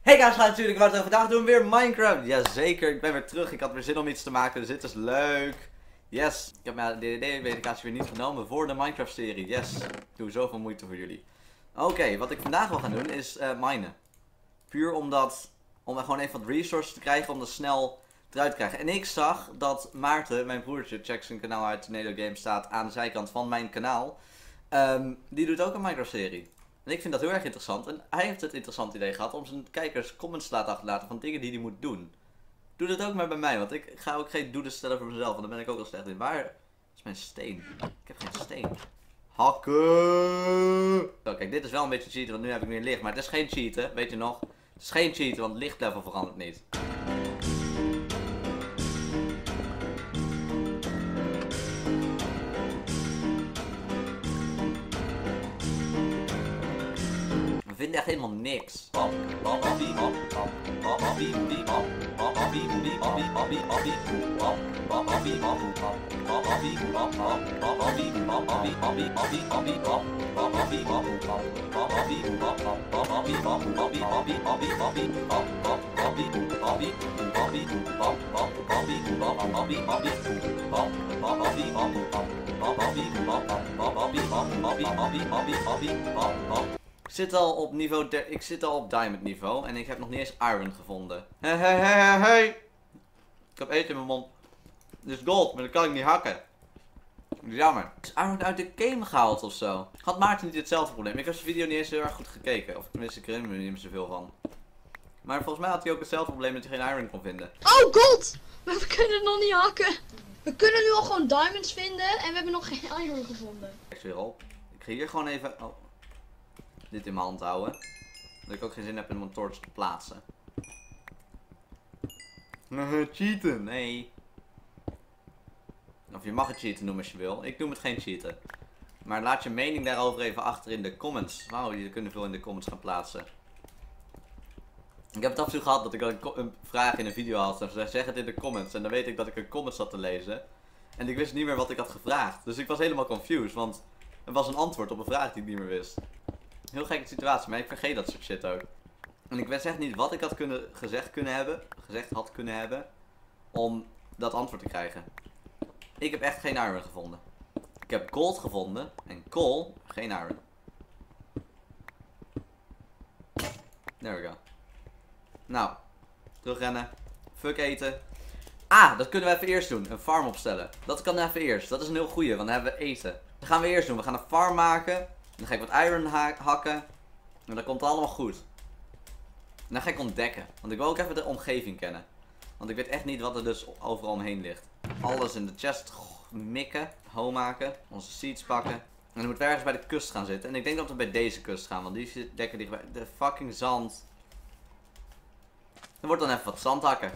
Hey guys, natuurlijk wat vandaag doen we weer Minecraft. Jazeker, ik ben weer terug. Ik had weer zin om iets te maken, dus dit is leuk. Yes, ik heb mijn DDD-medicatie weer niet genomen voor de Minecraft serie. Yes, ik doe zoveel moeite voor jullie. Oké, wat ik vandaag wil gaan doen is minen. Puur om gewoon even wat resources te krijgen om dat snel eruit te krijgen. En ik zag dat Maarten, mijn broertje, check zijn kanaal uit Tornado Games, staat aan de zijkant van mijn kanaal. Die doet ook een Minecraft serie. En ik vind dat heel erg interessant. En hij heeft het interessant idee gehad om zijn kijkers comments te laten achterlaten van dingen die hij moet doen. Doe dat ook maar bij mij, want ik ga ook geen doelen stellen voor mezelf, want daar ben ik ook al slecht in. Waar is mijn steen? Ik heb geen steen. Hakken! Zo, kijk, dit is wel een beetje cheaten, want nu heb ik meer licht. Maar het is geen cheaten, weet je nog? Het is geen cheaten, want het lichtlevel verandert niet. We vinden echt helemaal niks. Ik zit al op diamond niveau en ik heb nog niet eens iron gevonden. Hey. Ik heb eten in mijn mond. Dit is gold, maar dat kan ik niet hakken. Jammer. Is iron uit de game gehaald of zo? Had Maarten niet hetzelfde probleem? Ik heb zijn video niet eens heel erg goed gekeken. Of tenminste, ik herinner me er niet meer zoveel van. Maar volgens mij had hij ook hetzelfde probleem dat hij geen iron kon vinden. Oh gold! Maar we kunnen het nog niet hakken. We kunnen nu al gewoon diamonds vinden en we hebben nog geen iron gevonden. Kijk weer op. Ik ga hier gewoon even dit in mijn hand houden. Dat ik ook geen zin heb om een torch te plaatsen. Cheaten, nee. Of je mag het cheaten noemen als je wil. Ik noem het geen cheaten. Maar laat je mening daarover even achter in de comments. Wauw, jullie kunnen veel in de comments gaan plaatsen. Ik heb het af en toe gehad dat ik een vraag in een video had. En ze zeg het in de comments. En dan weet ik dat ik een comment zat te lezen. En ik wist niet meer wat ik had gevraagd. Dus ik was helemaal confused. Want er was een antwoord op een vraag die ik niet meer wist. Heel gekke situatie, maar ik vergeet dat soort shit ook. En ik wist echt niet wat ik had gezegd had kunnen hebben. Om dat antwoord te krijgen. Ik heb echt geen iron gevonden. Ik heb gold gevonden. En coal, geen iron. There we go. Nou, terugrennen. Fuck eten. Ah, dat kunnen we even eerst doen. Een farm opstellen. Dat kan even eerst. Dat is een heel goeie, want dan hebben we eten. Dat gaan we eerst doen. We gaan een farm maken. Dan ga ik wat iron hakken. En dat komt allemaal goed. En dan ga ik ontdekken. Want ik wil ook even de omgeving kennen. Want ik weet echt niet wat er dus overal omheen ligt. Alles in de chest mikken. Ho maken. Onze seeds pakken. En dan moeten we ergens bij de kust gaan zitten. En ik denk dat we bij deze kust gaan. Want die zit lekker dichtbij. De fucking zand. Er wordt dan even wat zand hakken.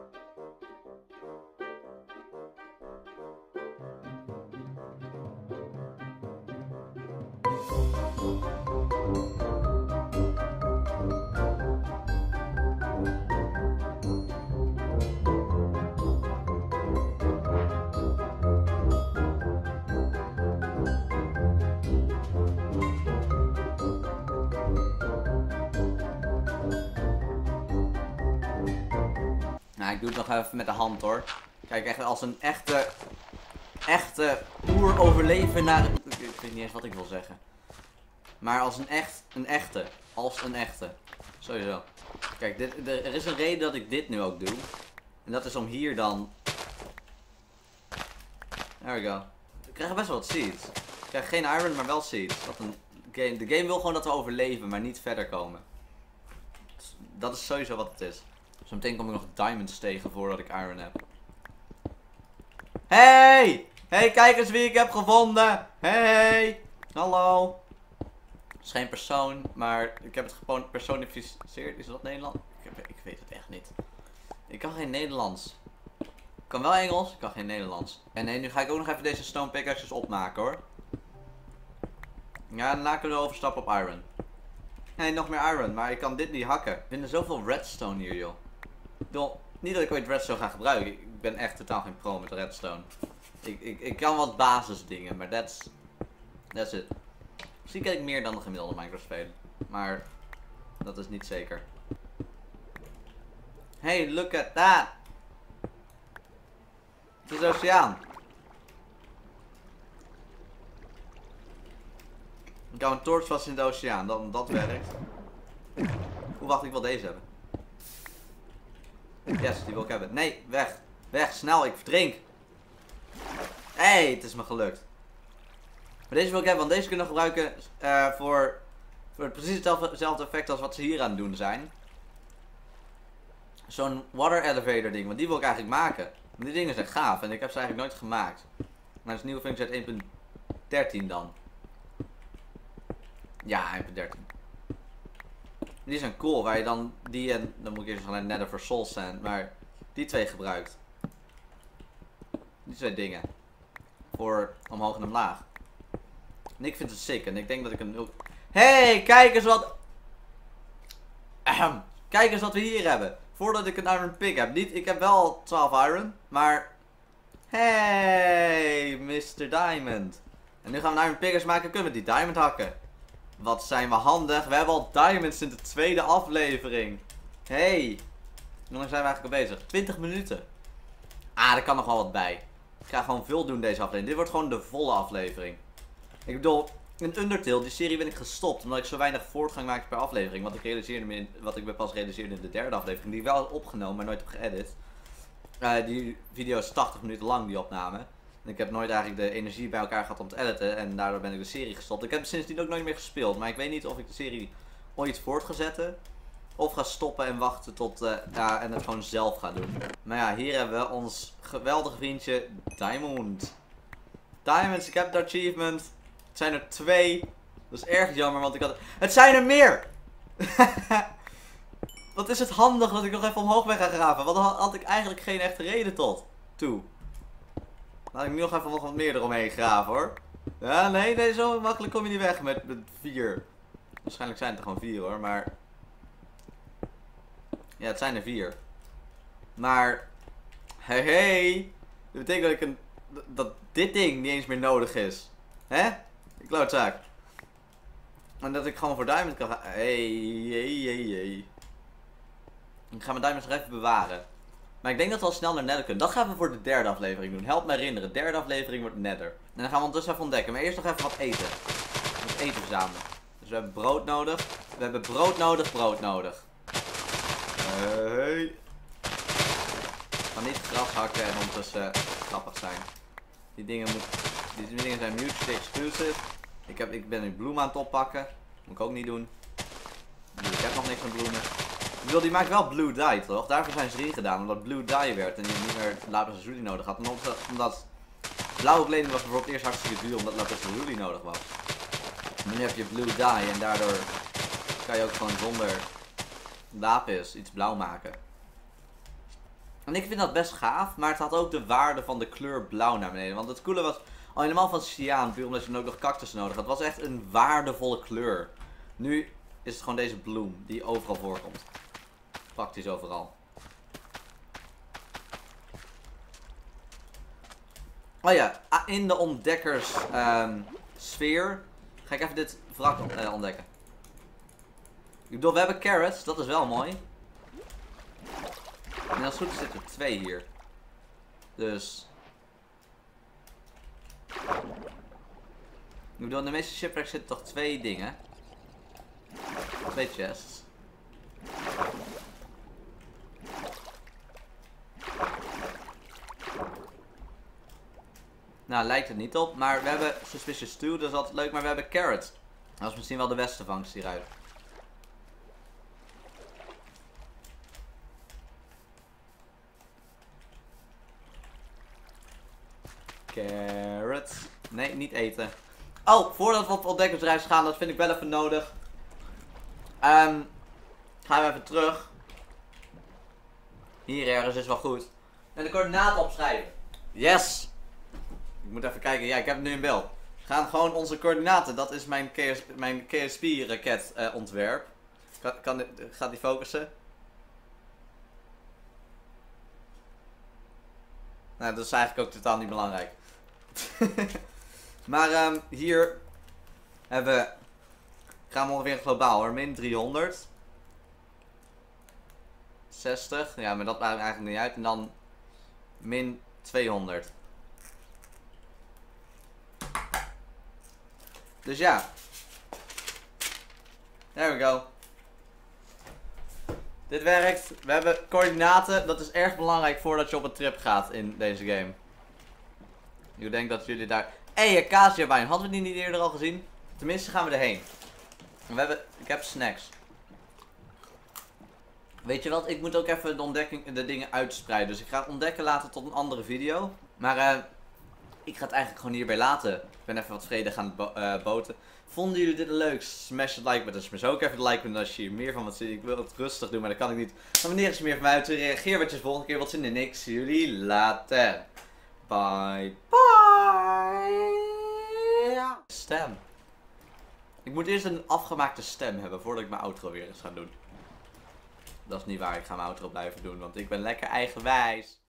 Nou, ik doe het nog even met de hand hoor. Kijk, echt als een echte oeroverlevenaar. Ik weet niet eens wat ik wil zeggen. Maar als een echte. Sowieso. Kijk, er is een reden dat ik dit nu ook doe. En dat is om hier dan... There we go. We krijgen best wel wat seeds. We krijgen geen iron, maar wel seeds. De game wil gewoon dat we overleven, maar niet verder komen. Dat is sowieso wat het is. Zometeen kom ik nog diamonds tegen voordat ik iron heb. Hey! Hey, kijk eens wie ik heb gevonden! Hey! Hallo! Het is geen persoon, maar ik heb het gewoon personificeerd. Is dat Nederlands? Ik weet het echt niet. Ik kan geen Nederlands. Ik kan wel Engels, ik kan geen Nederlands. En nee, nu ga ik ook nog even deze stone pickaxes opmaken hoor. Ja, daarna kunnen we overstappen op iron. Nee, nog meer iron, maar ik kan dit niet hakken. Ik vind er zoveel redstone hier joh. Niet dat ik ooit redstone ga gebruiken. Ik ben echt totaal geen pro met redstone. Ik kan wat basisdingen, maar that's it. Misschien kan ik meer dan de gemiddelde Minecraft spelen. Maar dat is niet zeker. Hey, look at that. Het is de oceaan. Ik hou een torch vast in de oceaan, dat werkt. Wacht, ik wil deze hebben. Yes, die wil ik hebben. Nee, weg. Weg, snel, ik verdrink. Hey, het is me gelukt. Maar deze wil ik hebben, want deze kunnen we gebruiken voor precies hetzelfde effect als wat ze hier aan het doen zijn. Zo'n water elevator ding, want die wil ik eigenlijk maken. Die dingen zijn gaaf en ik heb ze eigenlijk nooit gemaakt. Maar het is een nieuwe functie uit 1.13 dan. Ja, 1.13. Die zijn cool, waar je dan die en, dan moet ik eerst gaan Nether voor Soul Sand, maar die twee gebruikt. Die twee dingen. Voor omhoog en omlaag. En ik vind het sick en ik denk dat ik een... Hey, kijk eens wat... Kijk eens wat we hier hebben. Voordat ik een iron pick heb. Niet, ik heb wel 12 iron, maar... Hey, Mr. Diamond. En nu gaan we een iron pickers maken, kunnen we die diamond hakken. Wat zijn we handig. We hebben al diamonds in de tweede aflevering. Hey. Hoe lang zijn we eigenlijk al bezig? 20 minuten. Ah, er kan nog wel wat bij. Ik ga gewoon veel doen deze aflevering. Dit wordt gewoon de volle aflevering. Ik bedoel, in Undertale, die serie ben ik gestopt. Omdat ik zo weinig voortgang maakte per aflevering. Wat ik pas realiseerde in de derde aflevering. Die ik wel heb opgenomen, maar nooit heb geëdit. Die video is 80 minuten lang, die opname. En ik heb nooit eigenlijk de energie bij elkaar gehad om te editen. En daardoor ben ik de serie gestopt. Ik heb sindsdien ook nooit meer gespeeld. Maar ik weet niet of ik de serie ooit voort ga zetten. Of ga stoppen en wachten tot... en het gewoon zelf ga doen. Maar ja, hier hebben we ons geweldige vriendje Diamond. Diamonds, ik heb de achievement. Het zijn er 2. Dat is erg jammer, want ik had... Het zijn er meer! Wat is het handig dat ik nog even omhoog ben gaan graven. Want dan had ik eigenlijk geen echte reden tot. Laat ik nu nog even wat meer eromheen graven hoor. Ja, nee, zo makkelijk kom je niet weg met 4. Waarschijnlijk zijn het er gewoon 4 hoor, maar... Ja, het zijn er 4. Maar... Hey. Dat betekent dat dit ding niet eens meer nodig is. Hè? Die klootzaak. En dat ik gewoon voor diamond kan gaan... Hey. Ik ga mijn diamonds nog even bewaren. Maar ik denk dat we al snel naar Nether kunnen. Dat gaan we voor de derde aflevering doen. Help me herinneren. De derde aflevering wordt Nether. En dan gaan we ondertussen even ontdekken. Maar eerst nog even wat eten. Wat eten verzamelen. Dus we hebben brood nodig. We hebben brood nodig. Hey. Ik ga niet gras hakken en ondertussen grappig zijn. Die dingen zijn mutually exclusive. Ik ben nu bloemen aan het oppakken. Moet ik ook niet doen. Ik heb nog niks aan bloemen. Ik bedoel, die maakt wel blue dye toch? Daarvoor zijn ze erin gedaan, omdat blue dye werd en je niet meer lapis lazuli nodig had. En omdat blauwe kleding was bijvoorbeeld eerst hartstikke duur, omdat lapis lazuli nodig was. Maar nu heb je blue dye en daardoor kan je ook gewoon zonder lapis iets blauw maken. En ik vind dat best gaaf, maar het had ook de waarde van de kleur blauw naar beneden. Want het coole was al helemaal van cyaan, puur omdat je dan ook nog cactus nodig had. Het was echt een waardevolle kleur. Nu is het gewoon deze bloem die overal voorkomt. Praktisch overal. Oh ja, in de ontdekkers sfeer ga ik even dit wrak ontdekken. Ik bedoel, we hebben carrots, dat is wel mooi. En als het goed is zitten er 2 hier. Dus... Ik bedoel, in de meeste shipwrecks zitten toch 2 dingen. 2 chests. Nou, lijkt het niet op. Maar we hebben Suspicious Stew, dat is altijd leuk. Maar we hebben Carrot. Dat is misschien wel de beste vangst hieruit. Carrots. Nee, niet eten. Oh, voordat we op ontdekkingsreis gaan, dat vind ik wel even nodig. Gaan we even terug. Hier ergens is wel goed. En de coördinaten opschrijven. Yes! Ik moet even kijken. Ja, ik heb het nu in beeld. We gaan gewoon onze coördinaten. Dat is mijn KSP-raket ontwerp. Gaat die focussen? Nou, dat is eigenlijk ook totaal niet belangrijk. Maar hier hebben we... Gaan we ongeveer globaal hoor. Min 300. 60. Ja, maar dat maakt eigenlijk niet uit. En dan min 200. Dus ja. There we go. Dit werkt. We hebben coördinaten. Dat is erg belangrijk voordat je op een trip gaat in deze game. Ik denk dat jullie daar... Hé, Acacia-wijn. Hadden we die niet eerder al gezien? Tenminste gaan we erheen. Ik heb snacks. Weet je wat? Ik moet ook even de dingen uitspreiden. Dus ik ga het ontdekken laten tot een andere video. Maar ik ga het eigenlijk gewoon hierbij laten. Ik ben even wat vredig aan het boten. Vonden jullie dit leuk? Smash het like button. Smash ook even de like button als je hier meer van wat ziet. Ik wil het rustig doen, maar dat kan ik niet. Maar wanneer is er meer van mij uit te reageren? Wat je de volgende keer wat zin in. Ik zie jullie later. Bye bye. Stem. Ik moet eerst een afgemaakte stem hebben voordat ik mijn outro weer eens ga doen. Dat is niet waar, ik ga mijn outro blijven doen, want ik ben lekker eigenwijs.